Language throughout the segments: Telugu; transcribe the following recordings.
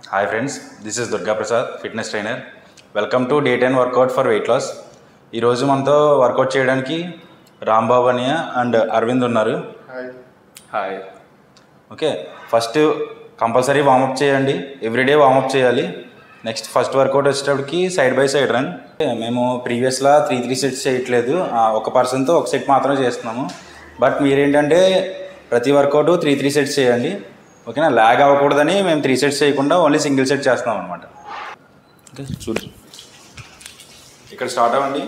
Hi friends, this is Durga Prasad, fitness trainer. Welcome to day 10 workout for weight loss. ఈ రోజు మనతో వర్కౌట్ చేయడానికి రాంబాబు అనియ అండ్ అరవింద్ ఉన్నారు. Hi. Okay, first compulsory warmup చేయండి, ఎవ్రీడే వార్మప్ చేయాలి. నెక్స్ట్ ఫస్ట్ వర్కౌట్ వచ్చేటప్పటికి సైడ్ బై సైడ్ రన్. మేము ప్రీవియస్లా 3 సెట్స్ చేయట్లేదు, ఒక పర్సన్తో ఒక సెట్ మాత్రమే చేస్తున్నాము. బట్ మీరేంటంటే ప్రతి వర్కౌట్ 3 సెట్స్ చేయండి, ఓకేనా? ల్యాగ్ అవ్వకూడదని మేము 3 సెట్స్ చేయకుండా ఓన్లీ సింగిల్ సెట్ చేస్తాం అనమాట. ఓకే, చూడు ఇక్కడ స్టార్ట్ అవ్వండి.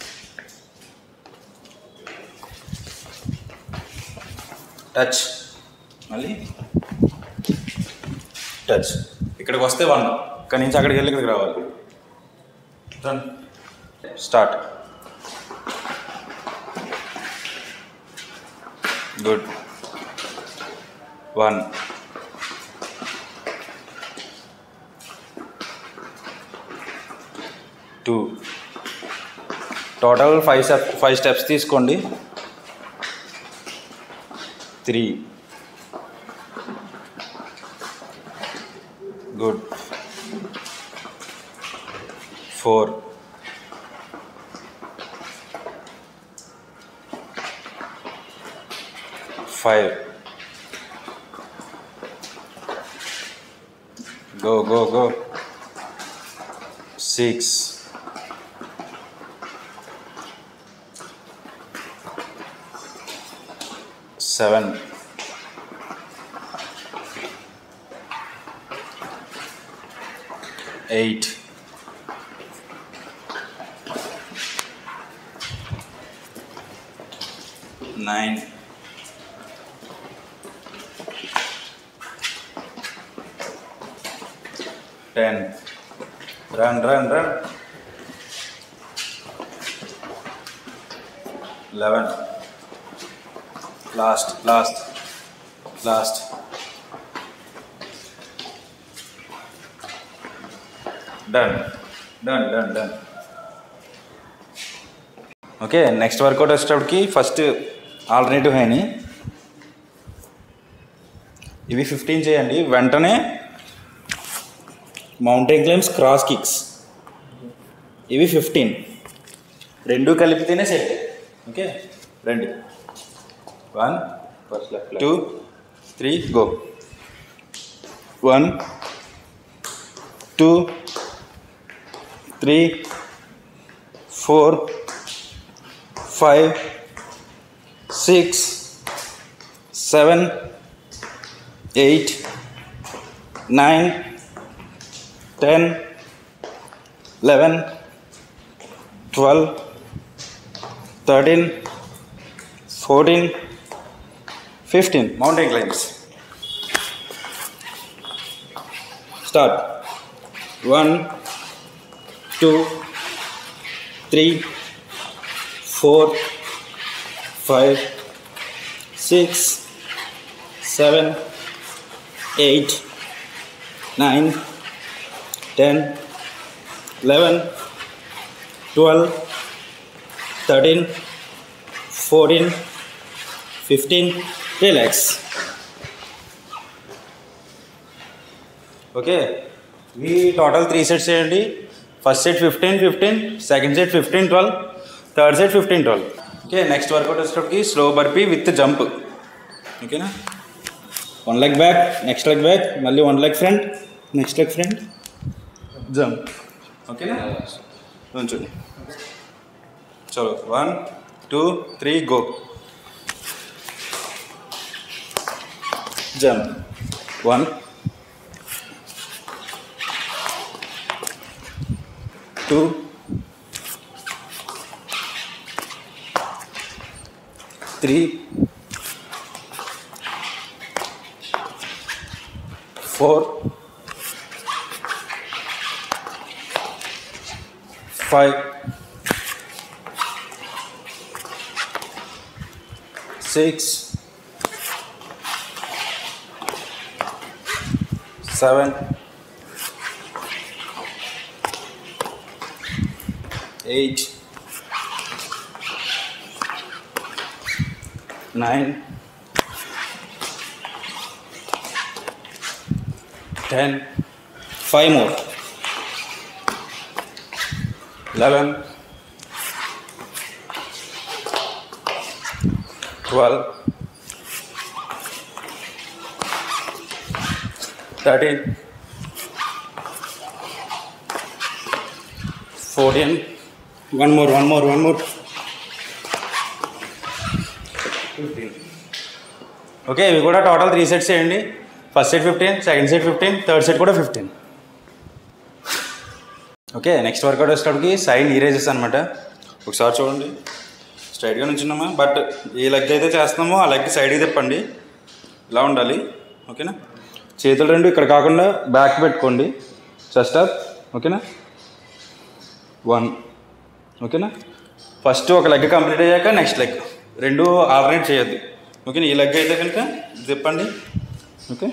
టచ్, మళ్ళీ టచ్. ఇక్కడికి వస్తే 1, ఇక్కడి నుంచి అక్కడికి వెళ్ళి ఇక్కడికి రావాలి. Run, start. Good. 1, 2, total 5 steps తీసుకోండి. 3, good. 4, 5, go. 6, 7, 8, 9, 10. Run. 11. Last. Done. Okay, next workout వచ్చేటప్పటికి ఫస్ట్ ఆల్టర్నేటివ్ హైని ఇవి 15 చేయండి. వెంటనే మౌంటైన్ క్లైమ్స్, క్రాస్ కిక్స్ ఇవి 15. 2 కలిపితేనే సెట్. ఓకే, రండి. 1, 2, 3, go. 1, 2, 3, 4, 5, 6, 7, 8, 9, 10, 11, 12, 13, 14, 15. Mountain climbs. Start. 1, 2, 3, 4, 5, 6, 7, 8, 9, 10, 11, 12, 13, 14, 15. Relax. Okay, ఇవి టోటల్ 3 సెట్స్ చేయండి. First set 15, second set 15, 12, third set 15, 12. Okay, next workout వచ్చేటప్పటికి స్లో బర్పీ విత్ జంప్. ఓకేనా? 1 leg back, next leg back, మళ్ళీ 1 leg front, next leg front, jump. ఓకేనా? ఉంచండి. చలో, 1, 2, 3, go. Jump. 1, 2, 3, 4, 5, 6, 7, 8, 9, 10, 5 more. 11, 12, 13, 14. One more. 15. Okay, ఇవి కూడా టోటల్ 3 సెట్స్ చేయండి. First set 15, second set 15, third set కూడా 15. ఓకే, నెక్స్ట్ వర్కౌట్ వచ్చేటప్పటికి సైడ్ నీ రేజెస్ అనమాట. ఒకసారి చూడండి, స్ట్రైట్గా నుంచున్నామా, బట్ ఏ లెగ్ అయితే చేస్తున్నామో ఆ లెగ్ సైడ్కి తిప్పండి. ఇలా ఉండాలి. ఓకేనా, చేతులు రెండు ఇక్కడ కాకుండా బ్యాక్ పెట్టుకోండి. Chest up. ఓకేనా, 1. ఓకేనా, ఫస్ట్ ఒక లెగ్ కంప్లీట్ అయ్యాక నెక్స్ట్ లెగ్, రెండు ఆల్టర్నేట్ చేయొద్దు. ఓకేనా, ఈ లెగ్ అయితే కనుక తిప్పండి. ఓకే,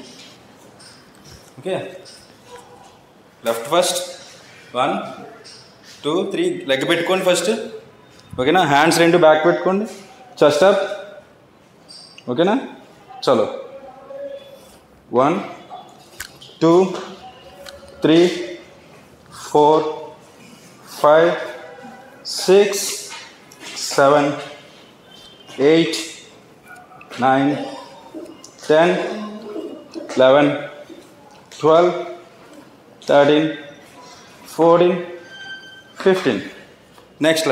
లెఫ్ట్ ఫస్ట్ 1, 2, 3 లెగ్ పెట్టుకోండి ఫస్ట్. ఓకేనా, హ్యాండ్స్ రెండు బ్యాక్ పెట్టుకోండి. Chest up. ఓకేనా, చలో 1, 2, 3, 4, 5, 6, 7, 8, 9, 10, 11, 12, 13, 14, 15. నెక్స్ట్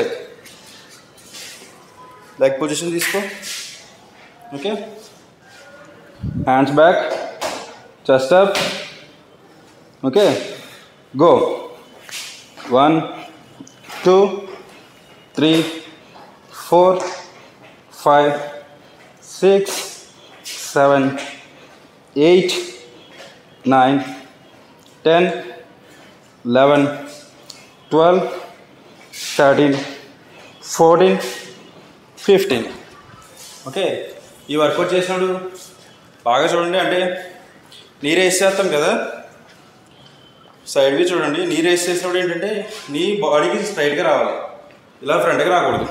లెగ్ పొజిషన్ తీసుకో. Okay, hands back, chest up. Okay, go. 1, 2, 3, 4, 5, 6, 7, 8, 9, 10, 11, 12, 13, 14, 15. Okay, ఈ వర్కౌట్ చేసినప్పుడు బాగా చూడండి. అంటే నీరు వేసేస్తాం కదా, సైడ్వి చూడండి. నీరు వేసేసినప్పుడు ఏంటంటే నీ బాడీకి స్ట్రైట్గా రావాలి, ఇలా ఫ్రంట్గా రాకూడదు.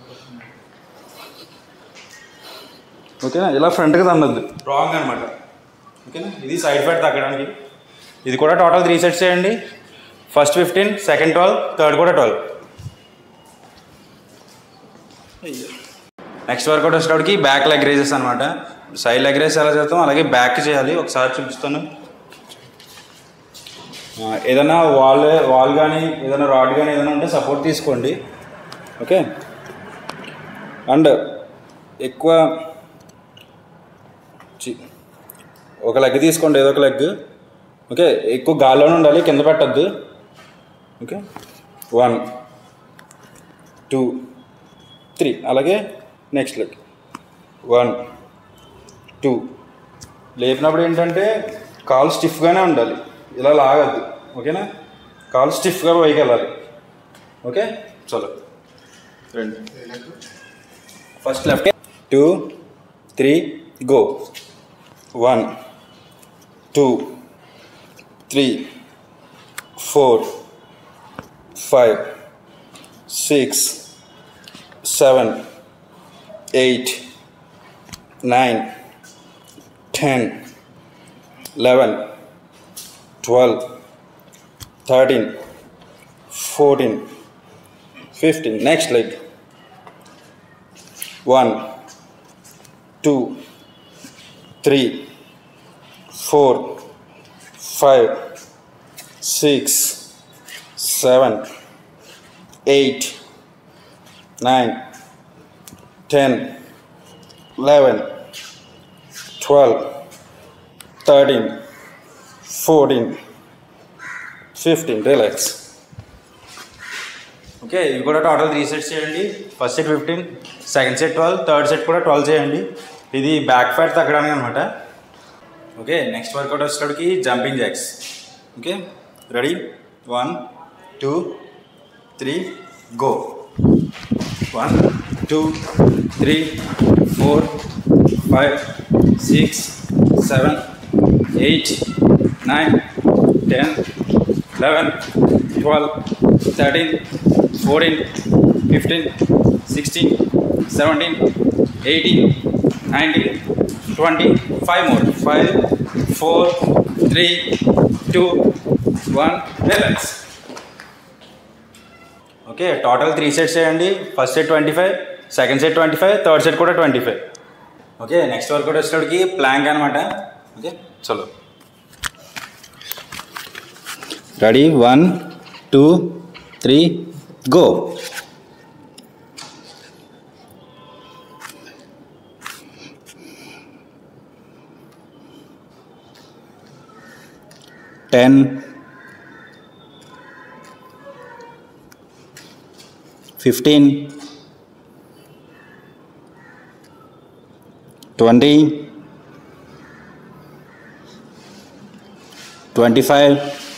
ఓకేనా, ఇలా ఫ్రంట్గా తన్నద్దు, రాంగ్ అనమాట. ఓకేనా, ఇది సైడ్ ఫ్యాట్ తగ్గడానికి. ఇది కూడా టోటల్ 3 సెట్స్ చేయండి. ఫస్ట్ 15, సెకండ్ 12, థర్డ్ కూడా 12. నెక్స్ట్ వర్కౌట్ వచ్చేటప్పటికి బ్యాక్ లెగ్ రేజెస్ అనమాట. సైడ్ లెగ్ రేస్ ఎలా చేస్తాం అలాగే బ్యాక్ చేయాలి. ఒకసారి చూపిస్తాను. ఏదైనా వాల్ కానీ ఏదైనా రాడ్ కానీ ఏదైనా ఉంటే సపోర్ట్ తీసుకోండి. ఓకే, అండ్ ఎక్కువ ఒక లెగ్ తీసుకోండి, ఏదో ఒక లెగ్. ఓకే, ఎక్కువ గాల్లోనే ఉండాలి, కింద పెట్టద్దు. ఓకే, 1, 2, 3 అలాగే నెక్స్ట్ లెగ్ 1, 2. లేపినప్పుడు ఏంటంటే కాలు స్టిఫ్గానే ఉండాలి, ఇలా లాగద్దు. ఓకేనా, కాలు స్టిఫ్గా పైకి వెళ్ళాలి. ఓకే, చలో 2. First left 2, 3 go. 1, 2, 3, 4, 5, 6, 7, 8, 9, 10, 11, 12, 13, 14, 15. Next leg 1, 2, 3, 4, 5, 6, 7, 8, 9, 10, 11, 12, 13, 14, 15. Relax. Okay, ఇవి కూడా టోటల్ 3 సెట్స్ చేయండి. First set 15, second set 12, third set కూడా 12 చేయండి. ఇది బ్యాక్ ఫ్యాట్ తగ్గడానికి అనమాట. ఓకే, నెక్స్ట్ వర్కౌట్ వచ్చేటప్పటికి jumping jacks. Okay, ready 1, 2, 3 go. 1, 2, 3, 4, 5, 6, 7, 8, 9, 10, 11, 12, 13, 14, 15, 16, 17, 18, 19, 20. 5 more. 5, 4, 3, 2, 1, relax. Okay, total 3 sets చేయండి. First set 25, second set 25, third set కూడా 25. ఓకే, నెక్స్ట్ వర్కౌట్ వచ్చేటప్పటికి ప్లాంక్ అనమాట. ఓకే, చలో రెడీ. 1, 2, 3, గో. Ten, 15, 20, 25,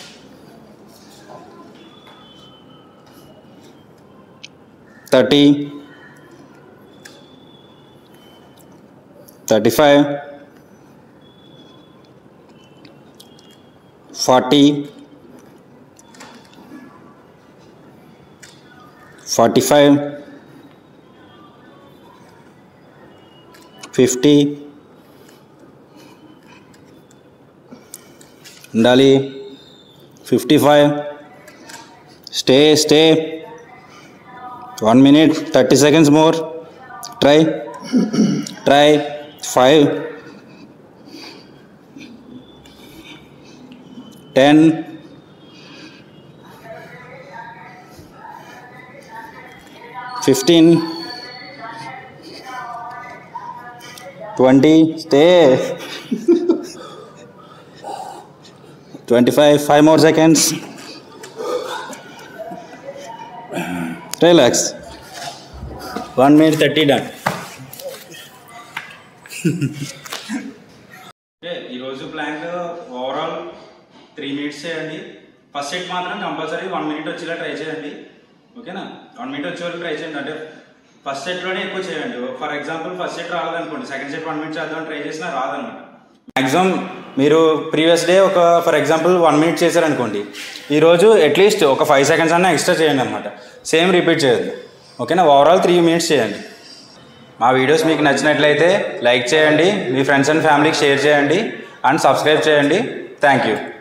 30, 35, 40, 45, 50 ఉండాలి. 55. Stay 1 minute 30 seconds more. Try 5, 10, 15, 20, stay 25, 5 more seconds. Relax. 1 minute 30 done. ఈరోజు ప్లాంక్ ఓవరాల్ 3 minutes చేయండి. ఫస్ట్ సెట్ మాత్రం కంపల్సరీ 1 minute వచ్చేలా ట్రై చేయండి. ఓకేనా, 1 minute వచ్చే వరకు ట్రై చేయండి. అంటే ఫస్ట్ సెట్లోనే ఎక్కువ చేయండి. ఫర్ ఎగ్జాంపుల్ ఫస్ట్ సెట్ రాలేదనుకోండి, సెకండ్ సెట్ 1 minute చేద్దామని ట్రై చేసినా రాదనమాట. మ్యాక్సిమం మీరు ప్రీవియస్ డే ఒక ఫర్ ఎగ్జాంపుల్ 1 minute చేశారనుకోండి, ఈరోజు అట్లీస్ట్ ఒక 5 seconds అన్నా ఎక్స్ట్రా చేయండి అనమాట. సేమ్ రిపీట్ చేయొద్దు. ఓకేనా, ఓవరాల్ 3 minutes చేయండి. మా వీడియోస్ మీకు నచ్చినట్లయితే లైక్ చేయండి, మీ ఫ్రెండ్స్ అండ్ ఫ్యామిలీకి షేర్ చేయండి అండ్ సబ్స్క్రైబ్ చేయండి. Thank you.